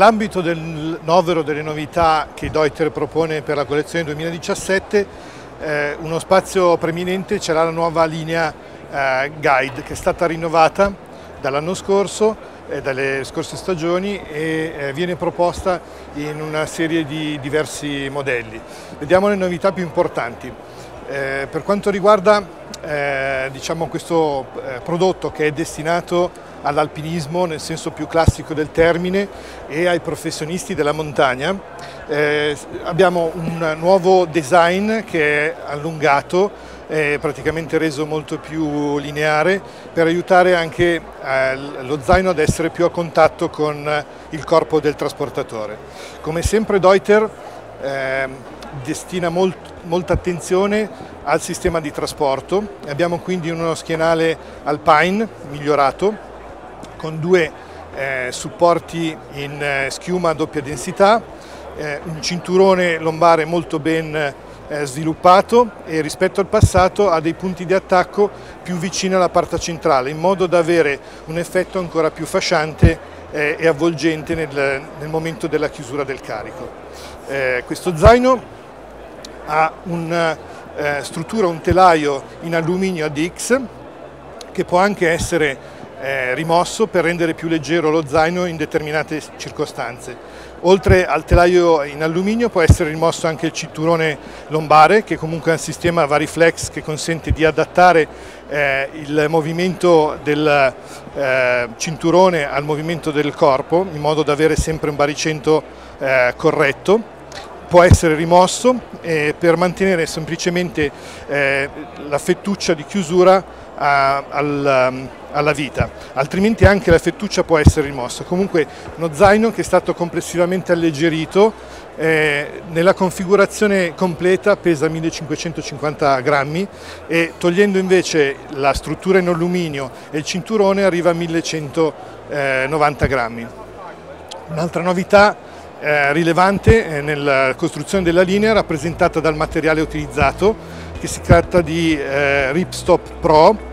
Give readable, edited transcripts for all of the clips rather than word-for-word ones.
Nell'ambito del novero delle novità che Deuter propone per la collezione 2017, uno spazio preeminente c'era la nuova linea Guide, che è stata rinnovata dall'anno scorso, dalle scorse stagioni, e viene proposta in una serie di diversi modelli. Vediamo le novità più importanti. Per quanto riguarda diciamo questo prodotto, che è destinato all'alpinismo nel senso più classico del termine e ai professionisti della montagna, abbiamo un nuovo design che è allungato, praticamente reso molto più lineare, per aiutare anche lo zaino ad essere più a contatto con il corpo del trasportatore. Come sempre Deuter destina molta attenzione al sistema di trasporto. Abbiamo quindi uno schienale Alpine migliorato, con due supporti in schiuma a doppia densità, un cinturone lombare molto ben sviluppato, e rispetto al passato ha dei punti di attacco più vicini alla parte centrale, in modo da avere un effetto ancora più fasciante e avvolgente nel momento della chiusura del carico. Questo zaino ha una struttura, un telaio in alluminio ADX, che può anche essere rimosso per rendere più leggero lo zaino in determinate circostanze. Oltre al telaio in alluminio può essere rimosso anche il cinturone lombare, che comunque ha un sistema Variflex che consente di adattare il movimento del cinturone al movimento del corpo, in modo da avere sempre un baricentro corretto. Può essere rimosso per mantenere semplicemente la fettuccia di chiusura alla vita, altrimenti anche la fettuccia può essere rimossa. Comunque uno zaino che è stato complessivamente alleggerito, nella configurazione completa pesa 1550 grammi, e togliendo invece la struttura in alluminio e il cinturone arriva a 1190 grammi. Un'altra novità rilevante nella costruzione della linea è rappresentata dal materiale utilizzato, che si tratta di Ripstop Pro,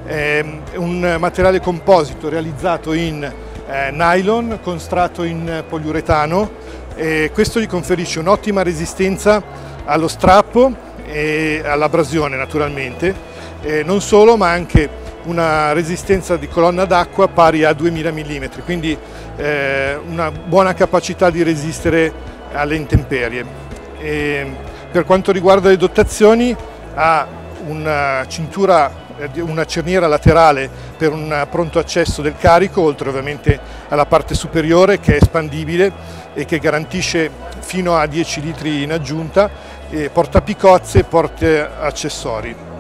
un materiale composito realizzato in nylon con strato in poliuretano, e questo gli conferisce un'ottima resistenza allo strappo e all'abrasione naturalmente, non solo, ma anche una resistenza di colonna d'acqua pari a 2000 mm, quindi una buona capacità di resistere alle intemperie. Per quanto riguarda le dotazioni, ha una cerniera laterale per un pronto accesso del carico, oltre ovviamente alla parte superiore, che è espandibile e che garantisce fino a 10 litri in aggiunta, porta picozze e porta accessori.